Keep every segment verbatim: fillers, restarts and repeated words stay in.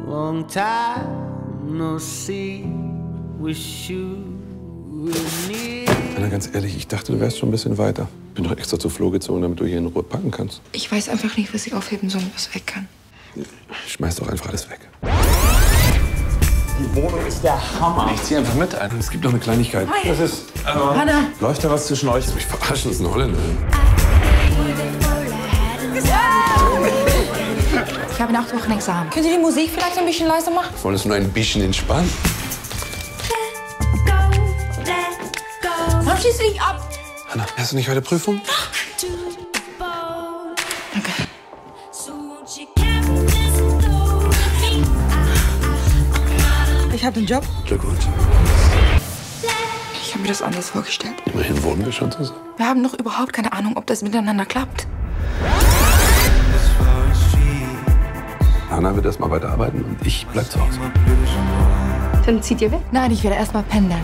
Long time no see, wish you were near. Anna, ganz ehrlich, ich dachte, du wärst schon ein bisschen weiter. Bin doch extra zu Flo gezogen, damit du hier in Ruhe packen kannst. Ich weiß einfach nicht, was ich aufheben soll und was weg kann. Ich schmeiß doch einfach alles weg. Die Wohnung ist der Hammer. Ich zieh einfach mit ein. Es gibt noch eine Kleinigkeit. Hi. Das ist... Hallo. Hanna. Läuft da was zwischen euch? Mich verarschen, das ist ein Holländer. Ich habe in acht Wochen Examen. Können Sie die Musik vielleicht ein bisschen leiser machen? Wollen es nur ein bisschen entspannen? Warum schießt du dich ab? Hanna, hast du nicht heute Prüfung? Okay. Ich habe den Job. Glückwunsch. Ich habe mir das anders vorgestellt. Immerhin wohnen wir schon zusammen. Wir haben noch überhaupt keine Ahnung, ob das miteinander klappt. Hanna wird erst mal weiterarbeiten und ich bleib zu Hause. Dann zieht ihr weg? Nein, ich werde erst mal pendeln.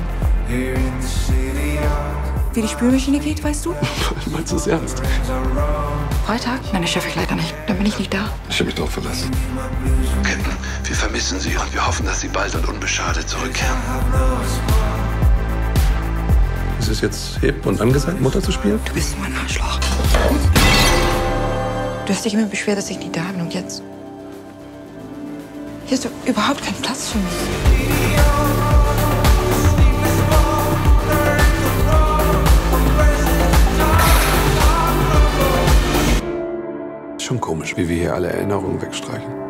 Wie die Spülmaschine geht, weißt du? Meinst du es ernst? Freitag? Nein, das schaffe ich leider nicht. Dann bin ich nicht da. Ich habe mich drauf verlassen. Captain, wir vermissen Sie und wir hoffen, dass Sie bald und unbeschadet zurückkehren. Ist es jetzt hip und angesagt, Mutter zu spielen? Du bist so ein Arschloch. Du hast dich immer beschwert, dass ich nicht da bin und jetzt... Hier ist doch überhaupt kein Platz für mich. Schon komisch, wie wir hier alle Erinnerungen wegstreichen.